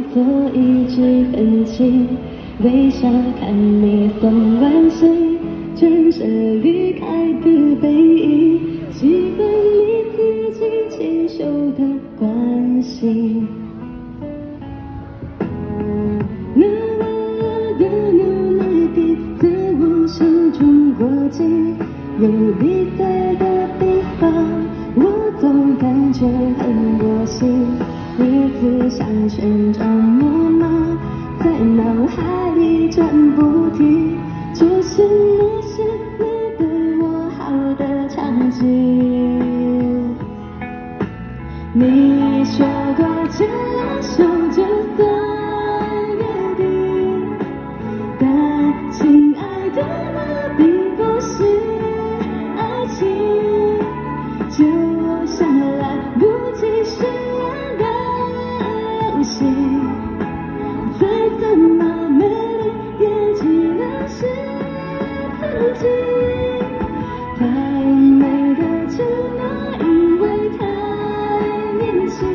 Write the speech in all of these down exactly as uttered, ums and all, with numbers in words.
做一支痕迹，微笑看你送完信，转身离开的背影，习惯你自己牵手的关系。啦啦啦的牛奶瓶在我手中过境，有你在的地方，我总感觉很窝心。日子像旋转木马，在脑海里转不停，就是那些你对我好的场景。你说过牵了手就算约定，但亲爱的，那并不是爱情，就像来不及实验的游戏，再怎么美丽也只能是曾经。太美的承诺，因为太年轻，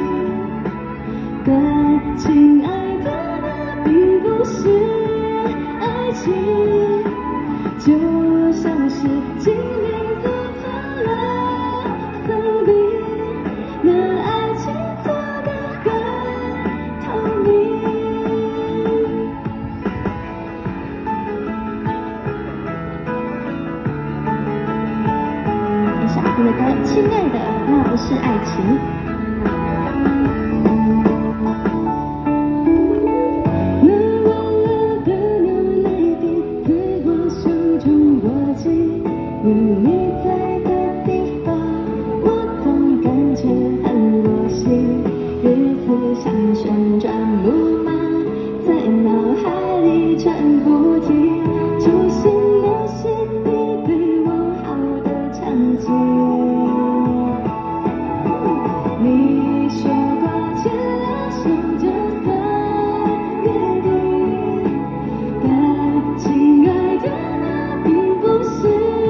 但亲爱的，那并不是爱情，就像是经历走错了森林，那爱情错得很透明。你想听的歌，亲爱的，那不是爱情。有你在的地方，我总感觉很窝心。日子像旋转木马，在脑海里转不停，就是那些你对我好的场景。你说过牵了手就算约定，但亲爱的，那并不是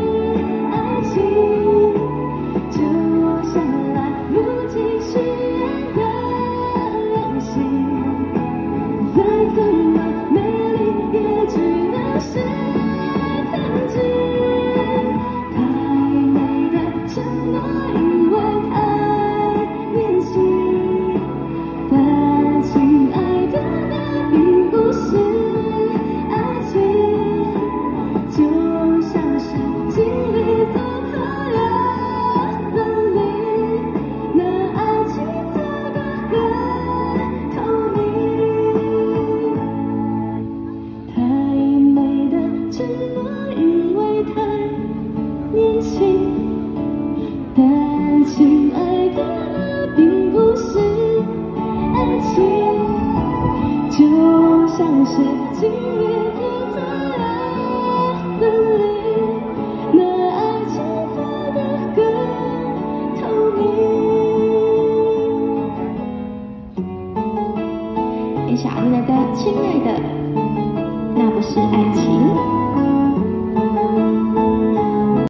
就像来不及实验的游戏，再怎么美丽也只能是曾经。太美的承诺，因为太年轻，但亲爱的，那并不是爱情，就像是经历走错了森林，那爱情错得很透明。太美的承诺，因为太年轻，但亲爱的，那并不是爱情，就像是经历走错了森林，那爱情错得更透明。也想听的歌，亲爱的，那不是爱情。